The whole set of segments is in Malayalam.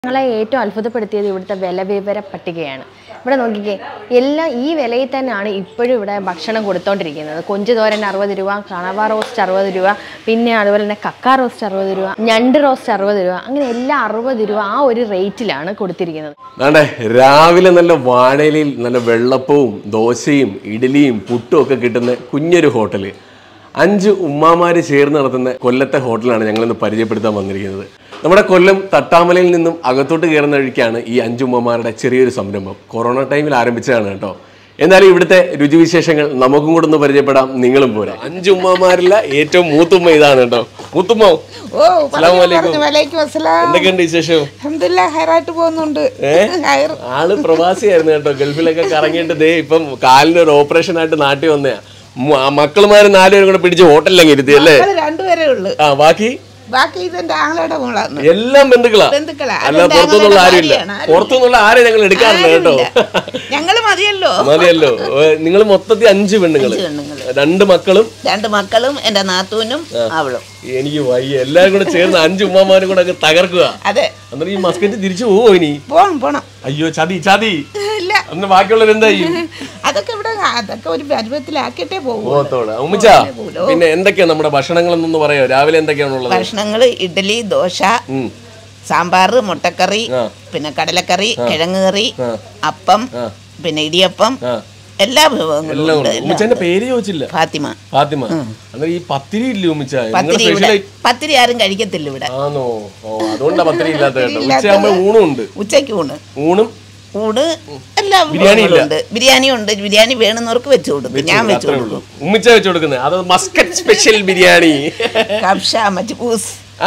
ഞങ്ങളെ ഏറ്റവും അത്ഭുതപ്പെടുത്തിയത് ഇവിടുത്തെ വിലവിവര പട്ടികയാണ്. ഇവിടെ നോക്കിക്കേ, എല്ലാം ഈ വിലയിൽ തന്നെയാണ് ഇപ്പോഴും ഇവിടെ ഭക്ഷണം കൊടുത്തോണ്ടിരിക്കുന്നത്. കൊഞ്ച് തോരൻ 60 രൂപ, കണവ റോസ്റ്റ് 60 രൂപ, പിന്നെ അതുപോലെ തന്നെ കക്ക റോസ്റ്റ് 60 രൂപ, ഞണ്ട് റോസ്റ്റ് 60 രൂപ, അങ്ങനെ എല്ലാം 60 രൂപ ആ ഒരു റേറ്റിലാണ് കൊടുത്തിരിക്കുന്നത്. രാവിലെ നല്ല വാഴയിലയിൽ നല്ല വെള്ളപ്പവും ദോശയും ഇഡ്ഡലിയും പുട്ടും ഒക്കെ കിട്ടുന്ന കുഞ്ഞൊരു ഹോട്ടല്. 5 ഉമ്മാമാര് ചേർന്ന് നടത്തുന്ന കൊല്ലത്തെ ഹോട്ടലാണ് ഞങ്ങളിന്ന് പരിചയപ്പെടുത്താൻ വന്നിരിക്കുന്നത്. നമ്മുടെ കൊല്ലം തട്ടാമലയിൽ നിന്നും അകത്തോട്ട് കയറുന്ന വഴിക്കാണ് ഈ 5 ഉമ്മമാരുടെ ചെറിയൊരു സംരംഭം. കൊറോണ ടൈമിൽ ആരംഭിച്ചതാണ് കേട്ടോ. എന്നാലും ഇവിടുത്തെ രുചിവിശേഷങ്ങൾ നമുക്കും കൂടെ ഒന്ന് പരിചയപ്പെടാം. നിങ്ങളും പോരാ. 5 ഉമ്മമാരിലെ ഏറ്റവും മൂത്തുമ്മ ഇതാണ് കേട്ടോ. മൂത്തുമ്മ, എന്തൊക്കെയുണ്ട് വിശേഷം? പോകുന്നുണ്ട്. ആള് പ്രവാസിയായിരുന്നു കേട്ടോ. ഗൾഫിലൊക്കെ കറങ്ങിയിട്ട് ദേ ഇപ്പം കാലിന് ഒരു ഓപ്പറേഷൻ ആയിട്ട് നാട്ടിൽ വന്നയാ. മക്കളുമാര് 4 പേരും കൂടെ പിടിച്ച് ഹോട്ടലിലങ്ങ് ഇരുത്തി അല്ലേ? 2 പേരേ ഉള്ളു. ബാക്കി ഇതെന്റെ ആങ്ങളുടെ മോളാണ്. എല്ലാം ബന്ധുക്കളാ. അല്ല, പുറത്തുനിന്നുള്ള ആരുമില്ല. പുറത്തുനിന്നുള്ള ആരെ ഞങ്ങൾ എടുക്കാറില്ല കേട്ടോ. ഞങ്ങള് മതിയല്ലോ. നിങ്ങൾ മൊത്തത്തിൽ 5 പെണ്ണുങ്ങള്, 2 മക്കളും എന്റെ നാത്തൂനും അവളും. എനിക്ക് വയ്യ. എല്ലാരും കൂടെ ചേർന്ന് 5 ഉമ്മാമാരും കൂടെ തകർക്കുക. അതെ. എന്നിട്ട് ഈ മസ്കറ്റ് തിരിച്ചു പോവോ ഇനി? പോണം. അയ്യോ, ചതി അന്ന് ബാക്കിയുള്ളവർ എന്തായി? അതൊക്കെ ഒരു പരുവത്തിലാക്കിട്ടേ പോകത്തോടെ. ഉമ്മിച്ച, പിന്നെ എന്തൊക്കെയാ നമ്മുടെ ഭക്ഷണങ്ങൾ എന്നൊന്ന് പറയായോ? രാവിലെ എന്തൊക്കെയാണുള്ളത് ഭക്ഷണങ്ങള്? ഇഡ്ഡലി, ദോശ, സാമ്പാർ, മുട്ടക്കറി, പിന്നെ കടലക്കറി, കിഴങ്ങ് കറി, അപ്പം, പിന്നെ ഇടിയപ്പം, എല്ലാ വിഭവങ്ങളും. പേര് ചോദിച്ചില്ല. ഫാത്തിമ. ഈ പത്തിരി ഇല്ലേ ഉമ്മിച്ച? പത്തിരി ആരും കഴിക്കത്തില്ല ഇവിടെ. ആണോ? അതുകൊണ്ടാ പത്തിരി ഇല്ലാത്ത കേട്ടോ. ഉച്ചയാകുമ്പോ ഊണുണ്ട്. ഉച്ചയ്ക്ക് ഊണ് എല്ലാം ഉണ്ട്. ബിരിയാണി ഉണ്ട്. ബിരിയാണി വേണമെന്നവർക്ക് വെച്ചു കൊടുക്കും. ഞാൻ വെച്ചു കൊടുക്കും. ഉമ്മിച്ച വെച്ചു കൊടുക്കുന്നത് അത് മസ്കറ്റ് സ്പെഷ്യൽ ബിരിയാണി, കബ്ഷ, മജ്ബൂസ്,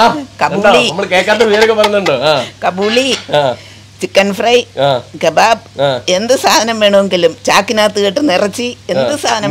കബൂളി, ചിക്കൻ ഫ്രൈ, കബാബ്, എന്ത് സാധനം വേണമെങ്കിലും ചാക്കിനകത്ത് കേട്ട് നിറച്ചി, എന്ത് സാധനം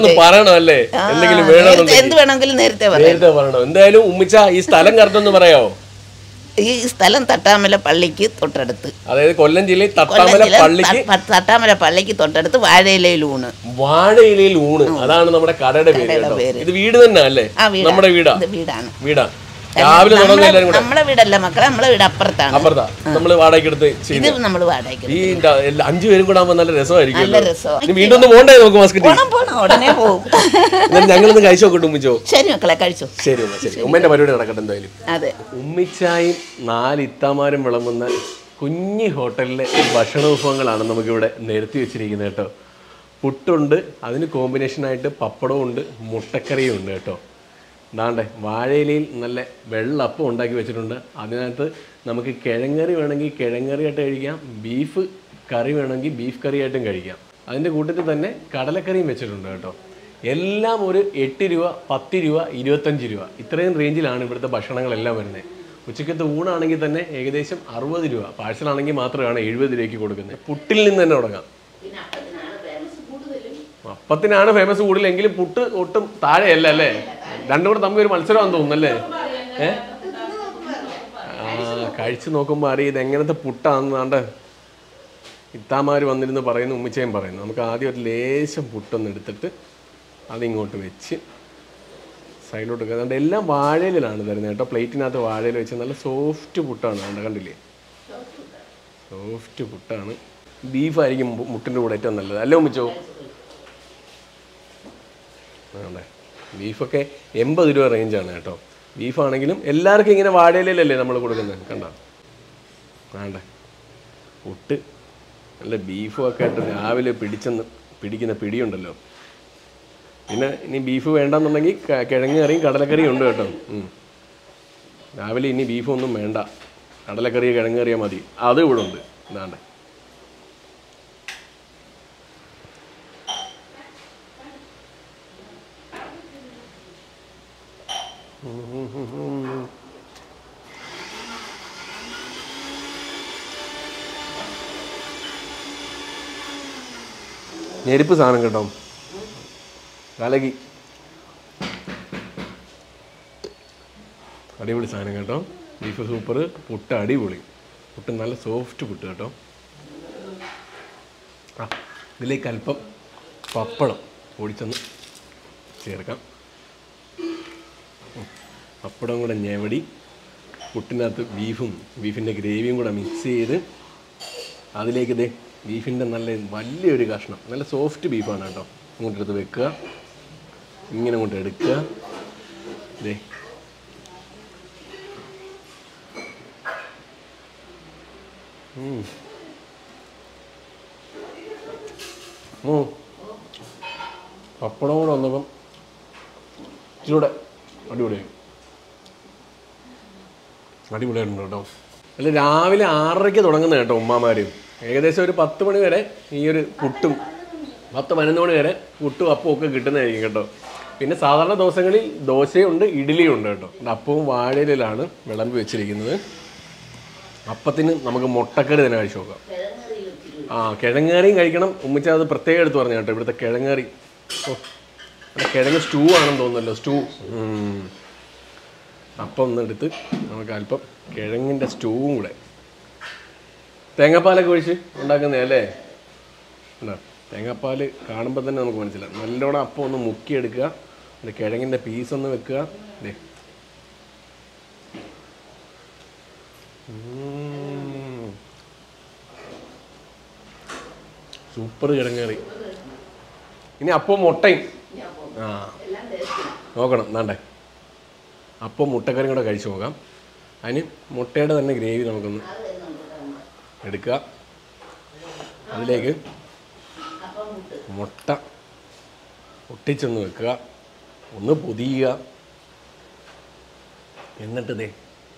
എന്ത് വേണമെങ്കിലും നേരത്തെ പറയണം. എന്തായാലും ഉമ്മിച്ച ഈ സ്ഥലം കറക്റ്റ് ഒന്ന് പറയാമോ? ഈ സ്ഥലം തട്ടാമല പള്ളിക്ക് തൊട്ടടുത്ത്, അതായത് കൊല്ലം ജില്ലയിൽ തട്ടാമല പള്ളിക്ക് തൊട്ടടുത്ത് വാഴയിലയിൽ ഊണ്. അതാണ് നമ്മുടെ കടയുടെ പേര്. ഇത് വീട് തന്നെ അല്ലേ? നമ്മുടെ വീടാണ്. രാവിലെ നമ്മളെ വീടല്ല മക്കളെ, നമ്മളെ വീട് അപ്പുറത്താണ്. നമ്മള് വാടകയ്ക്ക് എടുത്ത് ഇത് നമ്മള് വാടകയ്ക്ക്. ഈ 5 പേരും കൂടെ ആകുമ്പോ നല്ല രസമായിരിക്കും. നല്ല രസം. വീണ്ടും ഒന്ന് പോണ്ടേ നമുക്ക് മസ്കറ്റ്? ഉടനെ പോകും. ഞങ്ങളൊന്ന് കഴിച്ചു നോക്കട്ടെ ഉമ്മിച്ചോ? ശരി മക്കളെ, കഴിച്ചു. ശരി. ഉമ്മന്റെ പരിപാടി നടക്കട്ടെ എന്തായാലും. അതെ. ഉമ്മിച്ചായും 4 ഇത്താമാരും വിളമ്പുന്ന കുഞ്ഞി ഹോട്ടലിലെ ഭക്ഷണ വിഭവങ്ങളാണ് നമുക്കിവിടെ നിരത്തി വെച്ചിരിക്കുന്നത് കേട്ടോ. പുട്ടുണ്ട്, അതിന് കോമ്പിനേഷനായിട്ട് പപ്പടവും ഉണ്ട്, മുട്ടക്കറിയും ഉണ്ട് കേട്ടോ. ദാണ്ടെ വാഴയിലയിൽ നല്ല വെള്ളപ്പം ഉണ്ടാക്കി വെച്ചിട്ടുണ്ട്. അതിനകത്ത് നമുക്ക് കിഴങ്ങറി വേണമെങ്കിൽ കിഴങ്ങറിയായിട്ട് കഴിക്കാം, ബീഫ് കറി വേണമെങ്കിൽ ബീഫ് കറിയായിട്ടും കഴിക്കാം. അതിൻ്റെ കൂട്ടത്തിൽ തന്നെ കടലക്കറിയും വെച്ചിട്ടുണ്ട് കേട്ടോ. എല്ലാം ഒരു 8 രൂപ, 10 രൂപ, 25 രൂപ, ഇത്രയും റേഞ്ചിലാണ് ഇവിടുത്തെ ഭക്ഷണങ്ങളെല്ലാം വരുന്നത്. ഉച്ചക്കത്തെ ഊണാണെങ്കിൽ തന്നെ ഏകദേശം 60 രൂപ, പാഴ്സലാണെങ്കിൽ മാത്രമാണ് 70 രൂപയ്ക്ക് കൊടുക്കുന്നത്. പുട്ടിൽ നിന്ന് തന്നെ തുടങ്ങാം. അപ്പത്തിനാണ് ഫേമസ് കൂടുതലെങ്കിലും പുട്ട് ഒട്ടും താഴെയല്ല അല്ലേ? രണ്ടും കൂടെ തമ്മിൽ ഒരു മത്സരമാണെന്ന് തോന്നുന്നല്ലേ? കഴിച്ചു നോക്കുമ്പോൾ അറിയാം ഇത് എങ്ങനത്തെ പുട്ടാണെന്നാണ്ട് ഇത്താമാർ വന്നിരുന്ന് പറയുന്നു, ഉമ്മിച്ചയും പറയുന്നു. നമുക്ക് ആദ്യം ഒരു ലേശം പുട്ടൊന്ന് എടുത്തിട്ട് അതിങ്ങോട്ട് വെച്ച് സൈഡിലോട്ട് വെക്കുക. അതുകൊണ്ട് എല്ലാം വാഴയിലാണ് തരുന്നത് കേട്ടോ. പ്ലേറ്റിനകത്ത് വാഴയിൽ വെച്ച് നല്ല സോഫ്റ്റ് പുട്ടാണ്. അതുകൊണ്ട് കണ്ടില്ലേ, സോഫ്റ്റ് പുട്ടാണ്. ബീഫായിരിക്കും മുട്ടിൻ്റെ കൂടെ ഏറ്റവും നല്ലത് അല്ലേ ഉമ്മിച്ചോ? അതെ, ബീഫൊക്കെ 80 രൂപ റേഞ്ചാണ് കേട്ടോ. ബീഫാണെങ്കിലും എല്ലാവർക്കും ഇങ്ങനെ വാഴയിലല്ലേ നമ്മൾ കൊടുക്കുന്നത്. കണ്ടോ വേണ്ടേ പുട്ട് നല്ല ബീഫും ഒക്കെ ആയിട്ട് രാവിലെ പിടിക്കുന്ന പിടിയുണ്ടല്ലോ. പിന്നെ ഇനി ബീഫ് വേണ്ടെന്നുണ്ടെങ്കിൽ കിഴങ്ങ് കറിയും കടലക്കറിയും ഉണ്ട് കേട്ടോ. രാവിലെ ഇനി ബീഫൊന്നും വേണ്ട, കടലക്കറിയോ കിഴങ്ങ് കറിയോ മതി. അത് ഇവിടെ ഉണ്ട്. ഇതാണ്ടേ ഞെരുപ്പ് സാധനം കേട്ടോ, കലകി അടിപൊളി സാധനം കേട്ടോ. ബീഫ് സൂപ്പർ, പുട്ട് അടിപൊളി. പുട്ട് നല്ല സോഫ്റ്റ് പുട്ട് കേട്ടോ. ഇതിലേക്ക് അല്പം പപ്പടം പൊടിച്ചൊന്ന് ചേർക്കാം. പപ്പടം കൂടെ ഞെവടി പുട്ടിനകത്ത് ബീഫിൻ്റെ ഗ്രേവിയും കൂടെ മിക്സ് ചെയ്ത് അതിലേക്ക് ഇതേ ബീഫിൻ്റെ നല്ല വലിയൊരു കഷ്ണം, നല്ല സോഫ്റ്റ് ബീഫാണ് കേട്ടോ, ഇങ്ങോട്ടെടുത്ത് വെക്കുക, ഇങ്ങനെ അങ്ങോട്ട് എടുക്കുക. ഇതേ പപ്പടം കൂടെ വന്നപ്പം ഇച്ചിലൂടെ അടിപൊളിയായിട്ടുണ്ട് കേട്ടോ. അല്ല രാവിലെ 6:30 തുടങ്ങുന്നത് കേട്ടോ ഉമ്മാമാർ. ഏകദേശം ഒരു 10 മണി വരെ ഈ ഒരു പുട്ടും 10-11 മണി വരെ പുട്ടും അപ്പവും ഒക്കെ കിട്ടുന്നതായിരിക്കും കേട്ടോ. പിന്നെ സാധാരണ ദിവസങ്ങളിൽ ദോശയുണ്ട്, ഇഡ്ഡലിയും ഉണ്ട് കേട്ടോ. അപ്പവും വാഴയിലാണ് വിളമ്പി വെച്ചിരിക്കുന്നത്. അപ്പത്തിന് നമുക്ക് മുട്ടക്കറി തന്നെ കഴിച്ചു നോക്കാം. കിഴങ്ങേറിയും കഴിക്കണം. ഉമ്മിച്ച അത് പ്രത്യേകം എടുത്ത് പറഞ്ഞു കേട്ടോ, ഇവിടുത്തെ കിഴങ്ങേറി. കിഴങ്ങ് സ്റ്റൂ ആണെന്ന് തോന്നുന്നല്ലോ, സ്റ്റൂ. അപ്പം ഒന്നെടുത്ത് നമുക്ക് അല്പം കിഴങ്ങിൻ്റെ സ്റ്റൂവും കൂടെ തേങ്ങാപ്പാലൊക്കെ ഒഴിച്ച് ഉണ്ടാക്കുന്നതല്ലേ. തേങ്ങാപ്പാൽ കാണുമ്പോൾ തന്നെ നമുക്ക് മനസ്സിലാവും. നല്ലോണം അപ്പം ഒന്ന് മുക്കിയെടുക്കുക, കിഴങ്ങിൻ്റെ പീസൊന്ന് വെക്കുക. അല്ലേ സൂപ്പർ കിഴങ്ങേറി. ഇനി അപ്പം മുട്ടയും നോക്കണം. എന്താണ്ടേ അപ്പം മുട്ടക്കറിയും കൂടെ കഴിച്ചു നോക്കാം. അതിന് മുട്ടയുടെ തന്നെ ഗ്രേവി നമുക്കൊന്ന് എടുക്കുക. അതിലേക്ക് മുട്ട പൊട്ടിച്ചൊന്ന് വെക്കുക, ഒന്ന് പൊതിയുക. എന്നിട്ട് ദേ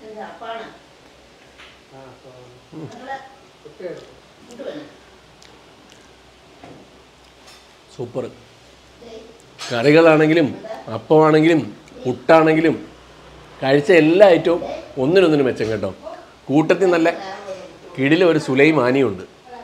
സൂപ്പർ. കറികളാണെങ്കിലും അപ്പമാണെങ്കിലും പുട്ടാണെങ്കിലും കഴിച്ച എല്ലാ ഐറ്റവും ഒന്നിനൊന്നിനും മെച്ചം കേട്ടോ. കൂട്ടത്തിൽ നല്ല കിടില ഒരു സുലൈമാനിയുണ്ട്.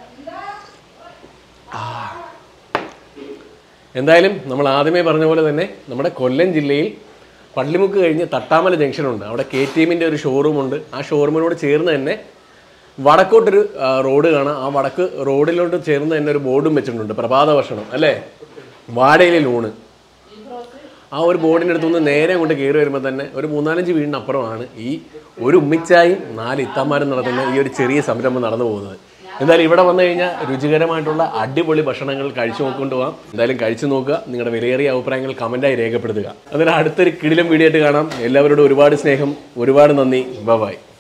എന്തായാലും നമ്മൾ ആദ്യമേ പറഞ്ഞ പോലെ തന്നെ നമ്മുടെ കൊല്ലം ജില്ലയിൽ പള്ളിമുക്ക് കഴിഞ്ഞ് തട്ടാമല ജംഗ്ഷനുണ്ട്. അവിടെ KTMൻ്റെ ഒരു ഷോറൂമുണ്ട്. ആ ഷോറൂമിനോട് ചേർന്ന് തന്നെ വടക്കോട്ടൊരു റോഡ് കാണാം. ആ വടക്ക് റോഡിലോട്ട് ചേർന്ന് തന്നെ ഒരു ബോർഡും വെച്ചിട്ടുണ്ട്, പ്രഭാത ഭക്ഷണം അല്ലേ, വാടയിലെ ലൂണ്. ആ ഒരു ബോർഡിൻ്റെ അടുത്തുനിന്ന് നേരെ കൊണ്ട് കയറി വരുമ്പോൾ തന്നെ ഒരു 3-4 വീടിനപ്പുറമാണ് ഈ ഒരു ഉമ്മിച്ചായും 4 ഇത്താമാരും നടത്തുന്ന ഈ ഒരു ചെറിയ സംരംഭം നടന്നു പോകുന്നത്. എന്തായാലും ഇവിടെ വന്നു കഴിഞ്ഞാൽ രുചികരമായിട്ടുള്ള അടിപൊളി ഭക്ഷണങ്ങൾ കഴിച്ചു നോക്കൊണ്ട് പോകാം. എന്തായാലും കഴിച്ചു നോക്കുക, നിങ്ങളുടെ വിലയേറിയ അഭിപ്രായങ്ങൾ കമൻറ്റായി രേഖപ്പെടുത്തുക. അതിന് അടുത്തൊരു കിടിലം വീഡിയോ ആയിട്ട് കാണാം. എല്ലാവരോടും ഒരുപാട് സ്നേഹം, ഒരുപാട് നന്ദി. ബൈ.